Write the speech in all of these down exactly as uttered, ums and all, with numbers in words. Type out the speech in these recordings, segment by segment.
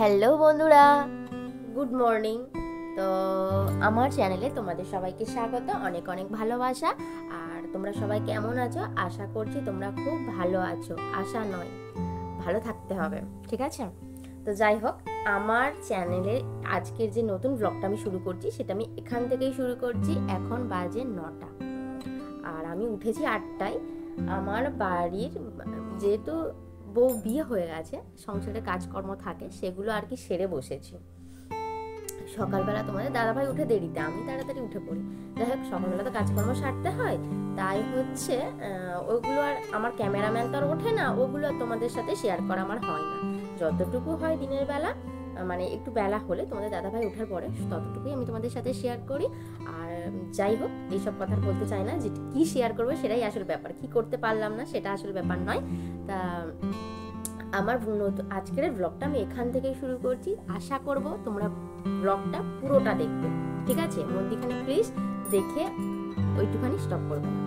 Hello বন্ধুরা, good morning. তো আমার চ্যানেলে তোমাদের সবাইকে স্বাগত, অনেক অনেক ভালোবাসা। আর তোমরা সবাই কেমন আছো? আশা করছি তোমরা খুব ভালো আছো। আশা নয়, ভালো থাকতে হবে, ঠিক আছে? তো যাই হোক, আমার চ্যানেলে আজকের যে নতুন ব্লগটা আমি শুরু করছি সেটা আমি এখান থেকেই শুরু করছি। এখন বাজে নটা আর আমি উঠেছি আটটায়। আমার বাড়ির যেহেতু বউ বিয়ে হয়ে গেছে, সংসারে কাজকর্ম থাকে, সেগুলো আর কি সেরে বসেছি। সকালবেলা তোমাদের দাদাভাই উঠে দেরিতে, আমি তাড়াতাড়ি উঠে পড়ি। যাই হোক, সকালবেলা তো কাজকর্ম সারতে হয়, তাই হচ্ছে ওগুলো আর আমার ক্যামেরাম্যান তো আর ওঠে না, ওগুলো তোমাদের সাথে শেয়ার করা আমার হয় না। যতটুকু হয় দিনের বেলা, মানে একটু বেলা হলে তোমাদের দাদাভাই ওঠার পরে, ততটুকুই আমি তোমাদের সাথে শেয়ার করি। আর যাই হোক, এইসব কথা বলতে চাই না, যে কি শেয়ার করবো সেটাই আসল ব্যাপার, কি করতে পারলাম না সেটা আসল ব্যাপার নয়। তা আমার আজকের ব্লগটা আমি এখান থেকেই শুরু করছি। আশা করব তোমরা ব্লগটা পুরোটা দেখবে, ঠিক আছে? মধ্যখানে প্লিজ দেখে ওইটুখানি স্টপ করবে না।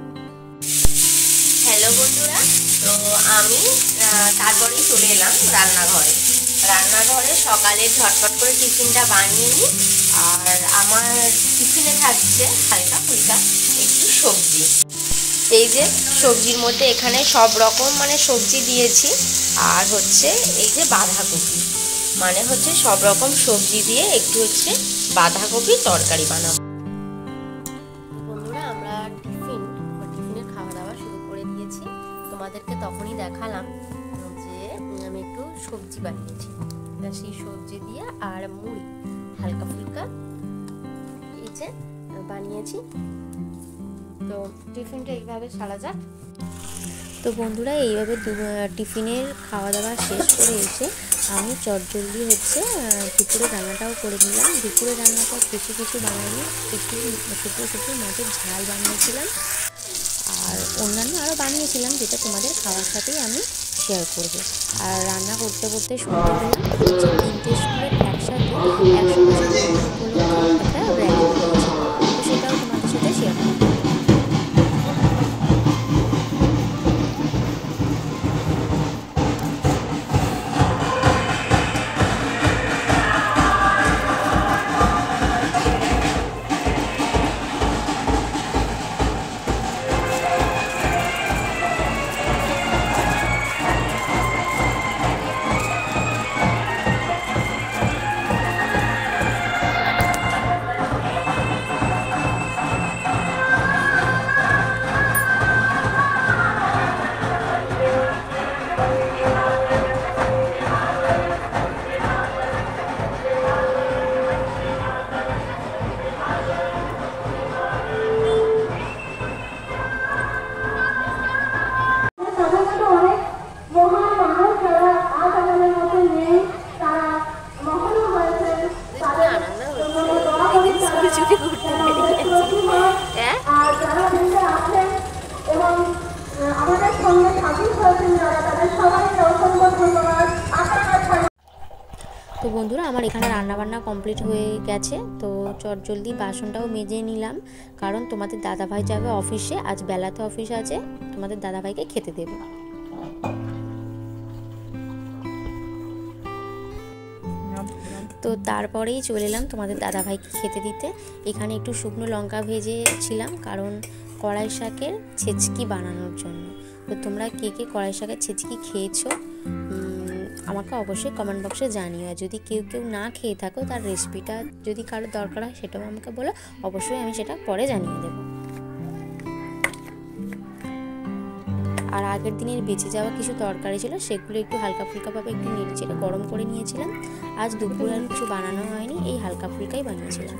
হ্যালো বন্ধুরা, তো আমি তারপরেই চলে এলাম রান্নাঘরে। রান্নাঘরে সকালে ঝটপট করে টিফিনটা বানিয়ে নিই। আর আমার টিফিনে থাকছে হালকা ফুলকা একটু সবজি। এই যে সবজির মধ্যে এখানে সব রকম মানে সবজি দিয়েছি। আর হচ্ছে এই যে বাঁধাকপি, মানে হচ্ছে সব রকম সবজি দিয়ে একটু হচ্ছে বাঁধাকপি তরকারি বানাবো। বন্ধুরা, আমরা টিফিন টিফিনের খাওয়া দাওয়া শুরু করে দিয়েছি। তোমাদেরকে তখনই দেখালাম যে আমি একটু সবজি বানিয়েছি, সেই সবজি দিয়ে আর মুড়ি হালকা ফুলকা এই যে বানিয়েছি। তো টিফিনটা এইভাবে সারা যাক। তো বন্ধুরা, এইভাবে টিফিনের খাওয়া দাওয়া শেষ করে এসে আমি চটজলদি হচ্ছে দুপুরে রান্নাটাও করে নিলাম। দুপুরে রান্নাটা কিছু কিছু বানাইনি, একটু শুকনো শুকনো মাছের ঝাল বানিয়েছিলাম, আর অন্যান্য আরও বানিয়েছিলাম, যেটা তোমাদের খাওয়ার সাথেই আমি শেয়ার করব। আর রান্না করতে করতে শুনতে পেলাম হচ্ছে তিনটে স্কুলের একসাথে একশো বছর উপলক্ষে একটা র্যালি হয়েছে, তো সেটাও তোমাদের সাথে শেয়ার করব। তো বন্ধুরা, আমার এখানে রান্নাবান্না কমপ্লিট হয়ে গেছে। তো চটজলদি বাসনটাও মেজে নিলাম, কারণ তোমাদের দাদাভাই যাবে অফিসে, আজ বেলাতে অফিস আছে, তোমাদের দাদাভাইকে খেতে দেবে। তো তারপরেই চলে এলাম তোমাদের দাদাভাইকে খেতে দিতে। এখানে একটু শুকনো লঙ্কা ভেজেছিলাম, কারণ কড়াই শাকের ছেচকি বানানোর জন্য। তো তোমরা কে কে কড়াই শাকের ছেচকি খেয়েছো আমাকে অবশ্যই কমেন্ট বক্সে জানিও। যদি কেউ কেউ না খেয়ে থাকো, তার রেসিপিটা যদি কারোর দরকার হয় সেটাও আমাকে বলো, অবশ্যই আমি সেটা পরে জানিয়ে দেবো। আর আগের দিনের বেঁচে যাওয়া কিছু তরকারি ছিল, সেগুলো একটু হালকা ফুলকাভাবে একটু নেড়ে চেড়ে গরম করে নিয়েছিলাম। আজ দুপুরে আর কিছু বানানো হয়নি, এই হালকা ফুলকাই বানিয়েছিলাম।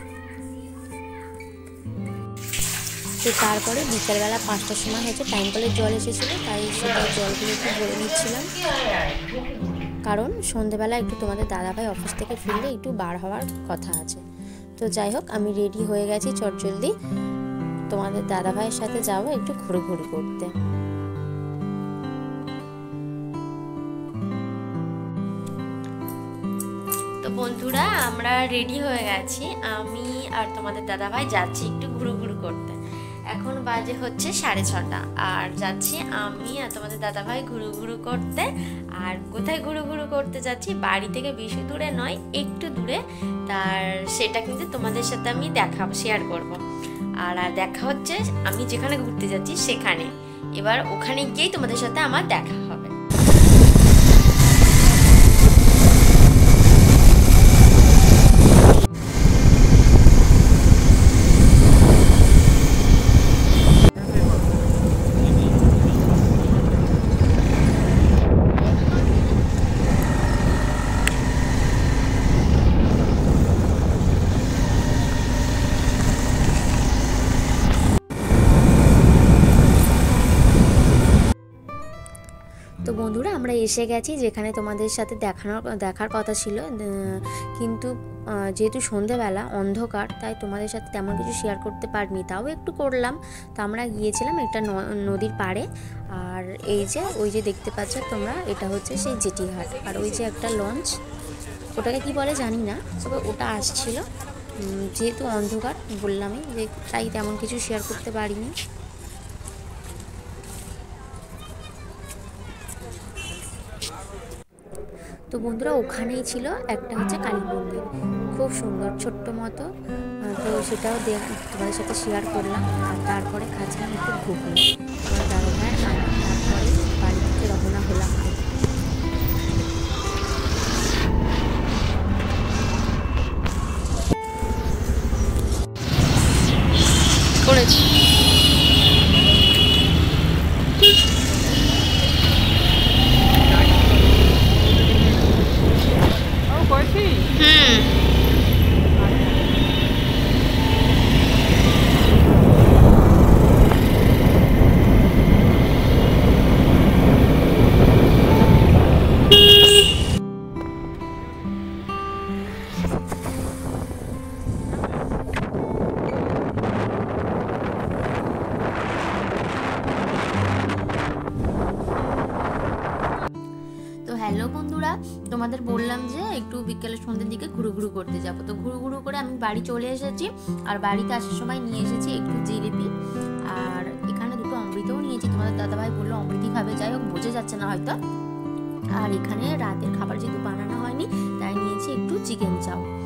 তো তারপরে বিকালবেলা পাঁচটার সময় হচ্ছে টাইম কলের জল এসেছিলো, তাই সেটা জলগুলো একটু ভরে নিচ্ছিলাম, কারণ সন্ধেবেলা একটু তোমাদের দাদাভাই অফিস থেকে ফিরলে একটু বার হওয়ার কথা আছে। তো যাই হোক, আমি রেডি হয়ে গেছি চটজলদি তোমাদের দাদাভাইয়ের সাথে যাবো একটু ঘুরঘুরি করতে। তো বন্ধুরা, আমরা রেডি হয়ে গেছি, আমি আর তোমাদের দাদাভাই যাচ্ছি একটু ঘুরঘুরি করতে। এখন বাজে হচ্ছে সাড়ে ছটা, আর যাচ্ছি আমি আর তোমাদের দাদাভাই ঘুরু ঘুরু করতে। আর কোথায় ঘুরু ঘুরু করতে যাচ্ছি, বাড়ি থেকে বেশি দূরে নয়, একটু দূরে। তার সেটা কিন্তু তোমাদের সাথে আমি দেখা শেয়ার করব। আর দেখা হচ্ছে আমি যেখানে ঘুরতে যাচ্ছি সেখানে। এবার ওখানে গিয়েই তোমাদের সাথে আমার দেখা হবে। তো বন্ধুরা, আমরা এসে গেছি যেখানে তোমাদের সাথে দেখানোর দেখার কথা ছিল, কিন্তু যেহেতু সন্ধেবেলা অন্ধকার, তাই তোমাদের সাথে তেমন কিছু শেয়ার করতে পারিনি, তাও একটু করলাম। তো আমরা গিয়েছিলাম একটা নদীর পাড়ে। আর এই যে ওই যে দেখতে পাচ্ছ তোমরা, এটা হচ্ছে সেই জেটিঘাট। আর ওই যে একটা লঞ্চ, ওটাকে কি বলে জানি না, তবে ওটা আসছিল। যেহেতু অন্ধকার বললামই, যে তাই তেমন কিছু শেয়ার করতে পারিনি। তো বন্ধুরা, ওখানেই ছিল একটা হচ্ছে কালী মন্দির, খুব সুন্দর ছোট্ট মতো। তো সেটাও দেখ তোমাদের সাথে শেয়ার করলাম। আর তারপরে খাচ্ছিলাম একটু ঘুগনি আমার দাদা ভাই। আর তারপরে বাড়ি থেকে রওনা হলাম। করেছি হুম হ্যালো বন্ধুরা, তোমাদের বললাম যে একটু বিকেলের সন্ধ্যের দিকে ঘুরু ঘুরু করতে যাবো। তো ঘুরু ঘুরু করে আমি বাড়ি চলে এসেছি। আর বাড়িতে আসার সময় নিয়ে এসেছি একটু জিলিপি, আর এখানে দুটো অমৃতও নিয়েছি। তোমাদের দাদাভাই বললো অমৃতই খাবে, যাই হোক বোঝা যাচ্ছে না হয়তো। আর এখানে রাতের খাবার যেহেতু বানানো হয়নি, তাই নিয়েছি একটু চিকেন চাও।